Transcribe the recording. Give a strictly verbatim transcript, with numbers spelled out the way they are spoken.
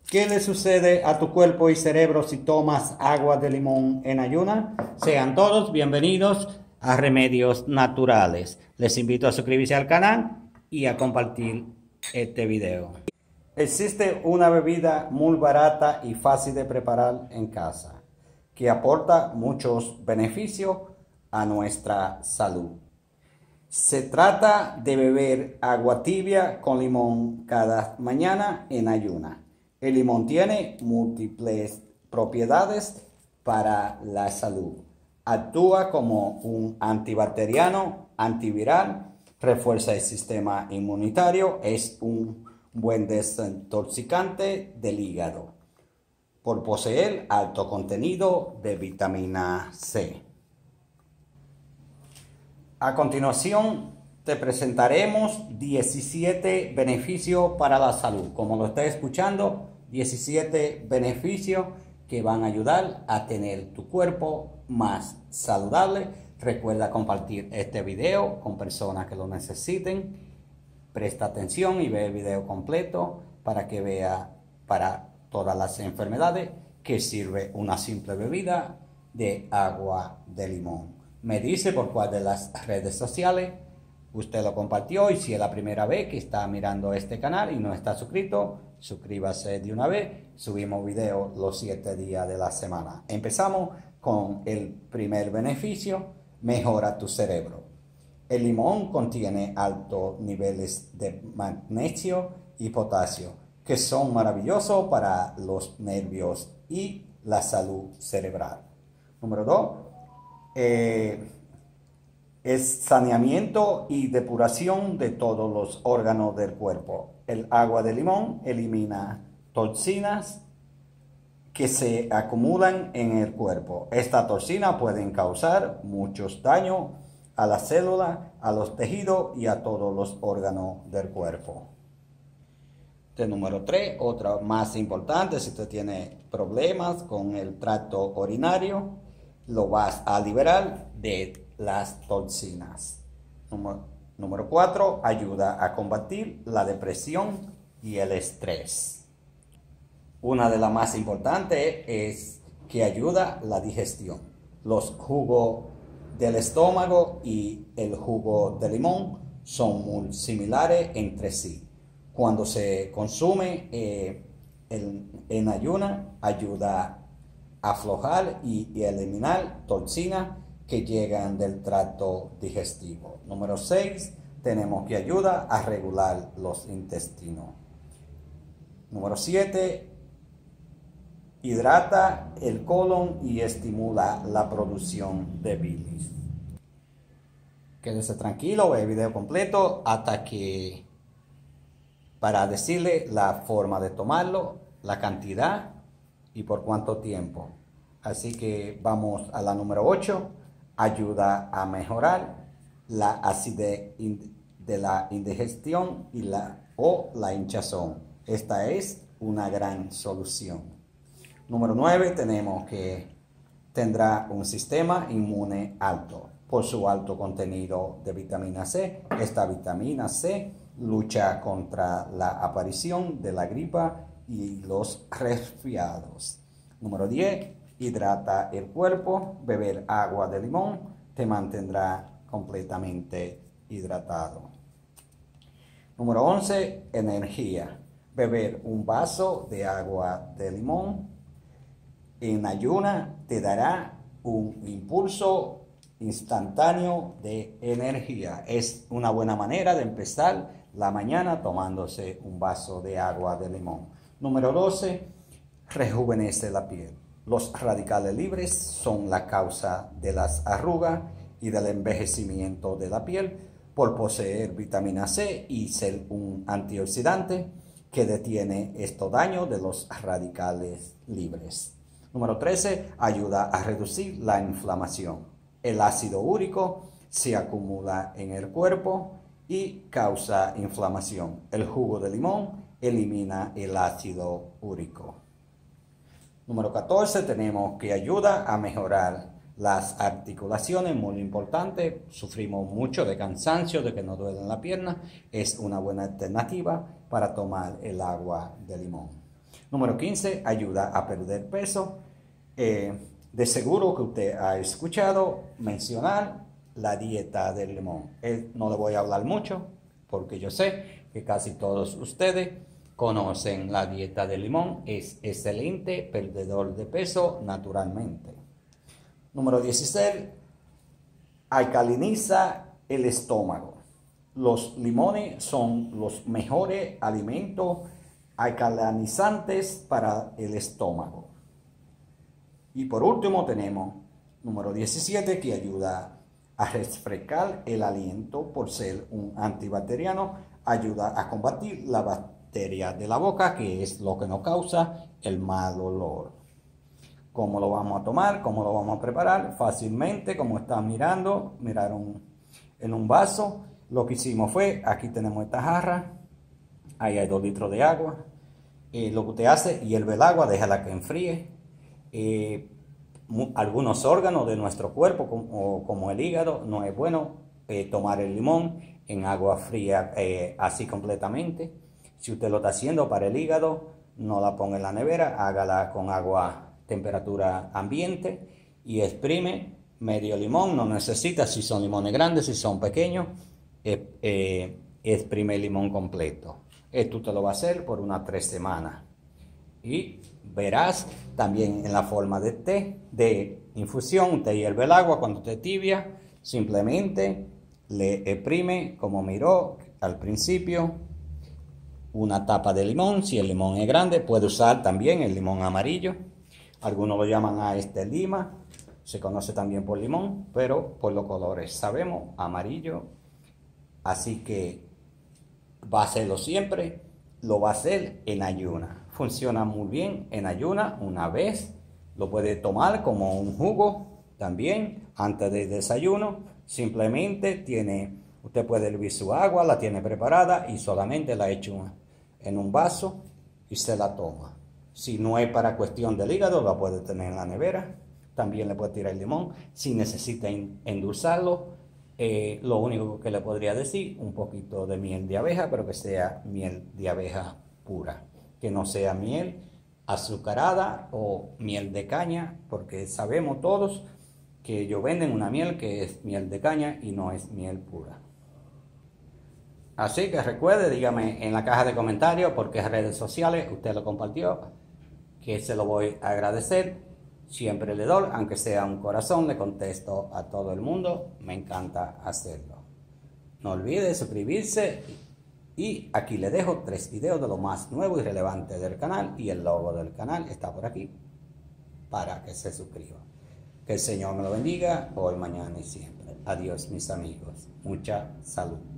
¿Qué le sucede a tu cuerpo y cerebro si tomas agua de limón en ayuna? Sean todos bienvenidos a Remedios Naturales. Les invito a suscribirse al canal y a compartir este video. Existe una bebida muy barata y fácil de preparar en casa que aporta muchos beneficios a nuestra salud. Se trata de beber agua tibia con limón cada mañana en ayuna. El limón tiene múltiples propiedades para la salud. Actúa como un antibacteriano, antiviral, refuerza el sistema inmunitario, es un buen desintoxicante del hígado, por poseer alto contenido de vitamina C. A continuación te presentaremos diecisiete beneficios para la salud. Como lo estás escuchando, diecisiete beneficios que van a ayudar a tener tu cuerpo más saludable. Recuerda compartir este video con personas que lo necesiten. Presta atención y ve el video completo para que vea para todas las enfermedades que sirve una simple bebida de agua de limón. Me dice por cuál de las redes sociales usted lo compartió, y si es la primera vez que está mirando este canal y no está suscrito, suscríbase de una vez. Subimos videos los siete días de la semana. Empezamos con el primer beneficio: mejora tu cerebro. El limón contiene altos niveles de magnesio y potasio, que son maravillosos para los nervios y la salud cerebral. Número dos, eh, es saneamiento y depuración de todos los órganos del cuerpo. El agua de limón elimina toxinas que se acumulan en el cuerpo. Estas toxinas pueden causar muchos daños a las células, a los tejidos y a todos los órganos del cuerpo. De número tres, otra más importante: si usted tiene problemas con el tracto urinario, lo vas a liberar de las toxinas. Número, número cuatro, ayuda a combatir la depresión y el estrés. Una de las más importantes es que ayuda a la digestión. Los jugos del estómago y el jugo de limón son muy similares entre sí. Cuando se consume eh, en, en ayuna, ayuda a aflojar y, y eliminar toxinas que llegan del tracto digestivo. Número seis, tenemos que ayuda a regular los intestinos. Número siete, hidrata el colon y estimula la producción de bilis. Quédese tranquilo, ve el video completo hasta que, para decirle la forma de tomarlo, la cantidad y por cuánto tiempo. Así que vamos a la número ocho. Ayuda a mejorar la acidez de la indigestión y la, o la hinchazón. Esta es una gran solución. Número nueve, tenemos que tendrá un sistema inmune alto. Por su alto contenido de vitamina C, esta vitamina C lucha contra la aparición de la gripa y los resfriados. Número diez, hidrata el cuerpo. Beber agua de limón te mantendrá completamente hidratado. Número once, energía. Beber un vaso de agua de limón en ayuna te dará un impulso instantáneo de energía. Es una buena manera de empezar la mañana tomándose un vaso de agua de limón. Número doce, rejuvenece la piel. Los radicales libres son la causa de las arrugas y del envejecimiento de la piel por poseer vitamina C y ser un antioxidante que detiene estos daños de los radicales libres. Número trece, ayuda a reducir la inflamación. El ácido úrico se acumula en el cuerpo y causa inflamación. El jugo de limón elimina el ácido úrico. Número catorce, tenemos que ayuda a mejorar las articulaciones, muy importante. Sufrimos mucho de cansancio, de que nos duelen la pierna. Es una buena alternativa para tomar el agua de limón. Número quince, ayuda a perder peso. Eh, de seguro que usted ha escuchado mencionar la dieta del limón. Eh, no le voy a hablar mucho porque yo sé que casi todos ustedes conocen la dieta del limón. Es excelente perdedor de peso naturalmente. Número dieciséis, alcaliniza el estómago. Los limones son los mejores alimentos alcalinizantes para el estómago. Y por último tenemos número diecisiete, que ayuda a refrescar el aliento por ser un antibacteriano, ayuda a combatir la bacteria de la boca, que es lo que nos causa el mal olor. ¿Cómo lo vamos a tomar? ¿Cómo lo vamos a preparar? Fácilmente, como están mirando, miraron en un vaso. Lo que hicimos fue, aquí tenemos esta jarra, ahí hay dos litros de agua. Eh, lo que usted hace, hierve el agua, déjala que enfríe. Eh, algunos órganos de nuestro cuerpo, como, como el hígado, no es bueno eh, tomar el limón en agua fría eh, así completamente. Si usted lo está haciendo para el hígado, no la ponga en la nevera, hágala con agua temperatura ambiente y exprime medio limón. No necesita, si son limones grandes, si son pequeños, eh, eh, exprime el limón completo. Esto te lo va a hacer por unas tres semanas. Y verás también en la forma de té, de infusión, usted hierve el agua cuando esté tibia, simplemente le exprime, como miró al principio, una tapa de limón. Si el limón es grande, puede usar también el limón amarillo. Algunos lo llaman a este lima, se conoce también por limón, pero por los colores sabemos amarillo. Así que va a hacerlo siempre, lo va a hacer en ayuna. Funciona muy bien en ayuna una vez. Lo puede tomar como un jugo también antes del desayuno. Simplemente tiene, usted puede hervir su agua, la tiene preparada y solamente la echa en un vaso y se la toma. Si no es para cuestión del hígado, la puede tener en la nevera. También le puede tirar el limón. Si necesita endulzarlo, eh, lo único que le podría decir, un poquito de miel de abeja, pero que sea miel de abeja pura. Que no sea miel azucarada o miel de caña, porque sabemos todos que ellos venden una miel que es miel de caña y no es miel pura. Así que recuerde, dígame en la caja de comentarios por qué redes sociales usted lo compartió, que se lo voy a agradecer. Siempre le doy, aunque sea un corazón, le contesto a todo el mundo. Me encanta hacerlo. No olvide suscribirse y aquí le dejo tres videos de lo más nuevo y relevante del canal y el logo del canal está por aquí para que se suscriba. Que el Señor me lo bendiga hoy, mañana y siempre. Adiós, mis amigos. Mucha salud.